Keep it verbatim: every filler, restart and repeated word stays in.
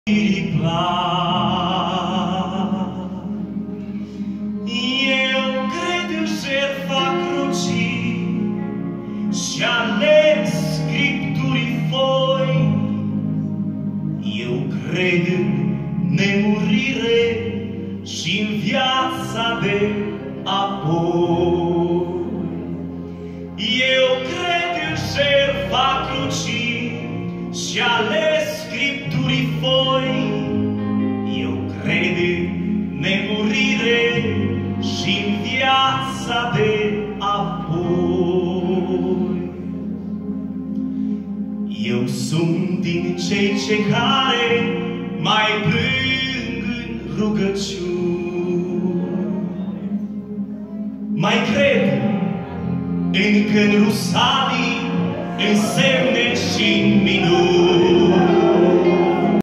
Eu cred în jertfa crucii și ales Scripturii foi. Eu cred în nemurire și în viața de apoi. Eu cred în jertfa crucii și ales Scripturii foi. Eu cred în nemurire și în viața de apoi. Eu sunt din cei ce care mai plâng în rugăciuni. Mai cred încă în rusalii, în semne și în minuni.